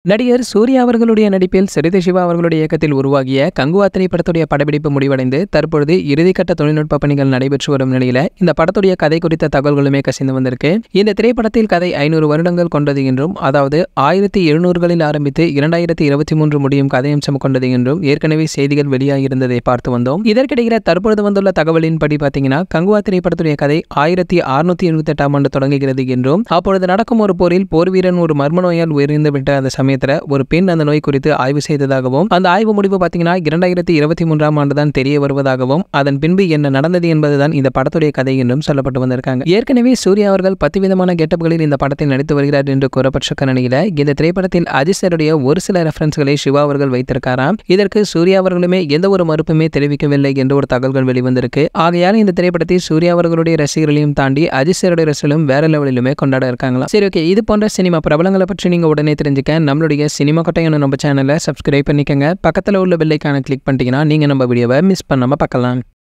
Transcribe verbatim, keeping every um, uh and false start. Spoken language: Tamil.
நடிகர் சூர்யா அவர்களுடைய நடிப்பில் சிறுத்தை சிவா அவர்களுடைய இயக்கத்தில் உருவாகிய கங்குவா திரைப்படத்துடைய படப்பிடிப்பு முடிவடைந்து தற்பொழுது இறுதிக்கட்ட தொழில்நுட்ப பணிகள் நடைபெற்று வரும் நிலையில இந்த படத்துடைய கதை குறித்த தகவல்களுமே கசிந்து வந்திருக்கு. இந்த திரைப்படத்தில் கதை ஐநூறு வருடங்கள் கொண்டது என்றும், அதாவது ஆயிரத்தி எழுநூறுகளில் ஆரம்பித்து இரண்டாயிரத்தி இருபத்தி மூன்று முடியும் கதையம்சம் கொண்டது என்றும் ஏற்கனவே செய்திகள் வெளியாகியிருந்ததை பார்த்து வந்தோம். இதற்கிடையில தற்பொழுது வந்துள்ள தகவலின்படி பாத்தீங்கன்னா கங்குவா திரைப்படத்துடைய கதை ஆயிரத்தி அறுநூத்தி எழுபத்தி எட்டாம் ஆண்டு தொடங்குகிறது என்றும், அப்பொழுது நடக்கும் ஒரு போரில் போர் வீரன் ஒரு மர்ம நோயால் உயிரிழந்து விட்ட அந்த சமயத்தில் ஒரு பெண் அந்த நோய் குறித்து ஆய்வு செய்ததாகவும், அந்த ஆய்வு முடிவு பாத்தீங்கன்னா இரண்டாயிரத்தி இருபத்தி மூன்றாம் ஆண்டு தான் தெரிய வருவதாகவும், அதன் பின்பு என்ன நடந்தது என்பதுதான் இந்த படத்துடைய கதை என்றும் சொல்லப்பட்டு வந்திருக்காங்க. ஏற்கனவே சூர்யா அவர்கள் பத்து விதமான கெட்டப்களில் இந்த படத்தில் நடித்து வருகிறார் என்று கூறப்பட்ட நிலையில இந்த திரைப்படத்தில் அஜித் சாருடைய ஒரு சில ரெஃபரன்ஸ்களை சிவா அவர்கள் வைத்திருக்காராம். இதற்கு சூர்யா அவர்களுமே எந்த ஒரு மறுப்புமே தெரிவிக்கவில்லை என்று ஒரு தகவல்கள் வெளிவந்திருக்கு. ஆகையால் இந்த திரைப்படத்தில் சூர்யா அவர்களுடைய ரசிகர்களையும் தாண்டி அஜித் சாருடைய ரசிகர்களும் வேற லெவலிலுமே கொண்டாட இருக்காங்களா. சரி, ஓகே, இது போன்ற சினிமா பிரபலங்களை பற்றி நீங்க உடனே தெரிஞ்சுக்க நம்மளுடைய சினிமா கொட்டையான நம்ம சேனலை சப்ஸ்கிரைப் பண்ணிக்கங்க. பக்கத்தில் உள்ள பெல் ஐகானை கிளிக் பண்ணிட்டீங்கன்னா நீங்க நம்ம வீடியோவை மிஸ் பண்ணாம பார்க்கலாம்.